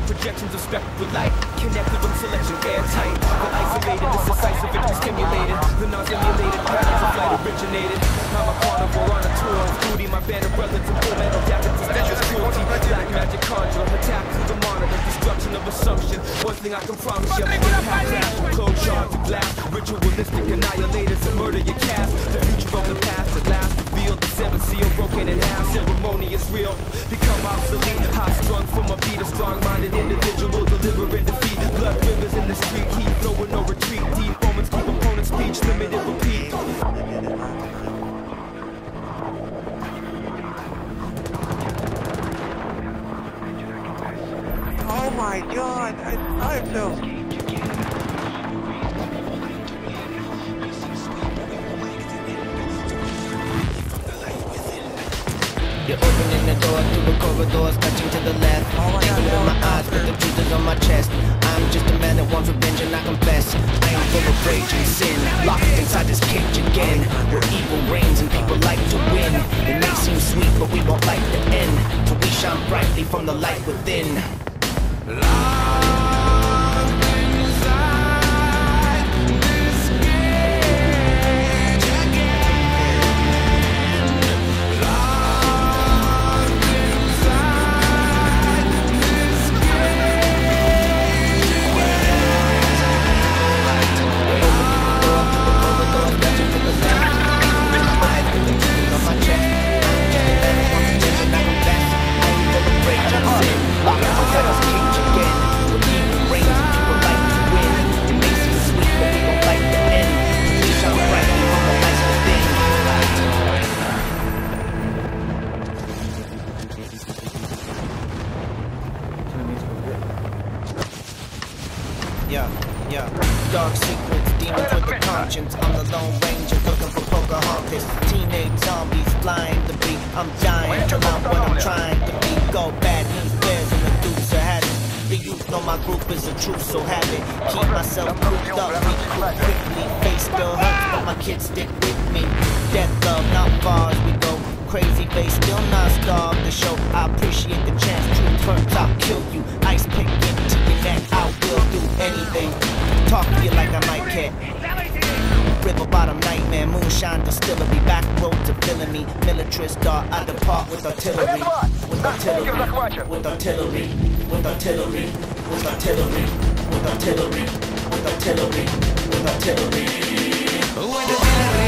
projections of spectral light. Connected with selection airtight. The isolated, the decisive, and stimulated. The non-simulated patterns of flight originated. I'm a carnivore on a tour of duty. My band of brothers in full metal jackets to stand as cruelty. Black magic conjure, attack through the monitor. Destruction of assumption. One thing I can promise you, impact crash from cold shards of glass. Ritualistic annihilators and murder your cast. The future of the past at last revealed. The seventh seal broken in half. Ceremony is real. Become obsolete. High strung from a beat. A strong-minded individual delivering defeat. Blood rivers in the street. Heat flowing, no retreat. Deep moments keep opponent's speech limited. Repeat. Oh my god, I feel... You're opening the door through the corridors, touching to the left. Thinking with my eyes, but the truth is on my chest. I'm just a man that wants revenge and I confess. I am full of rage and sin, locked inside this cage again, where evil reigns and people like to win. It may seem sweet, but we won't like the end, till we shine brightly from the light within. Yeah, dark secrets, demons with the conscience. I'm the Lone Ranger looking for Pocahontas. Teenage zombies flying to be. I'm dying to not what I'm trying to be. Go bad news bears and the dukes are having. The youth know my group is the truth, so have it. Keep myself cooped up, recruit quickly. Face still hurts, but my kids stick with me. Death love, not far as we go. Crazy face, still not starved the show. I appreciate the chance, truth hurts, I'll kill you. Ice pick into your neck, I will do anything. Talk to you like I might care. River bottom nightmare, moonshine distillery. Back roads are filling me. Militarist dart, I depart with artillery. With artillery, with artillery, with artillery, with artillery, with artillery, with artillery, with artillery.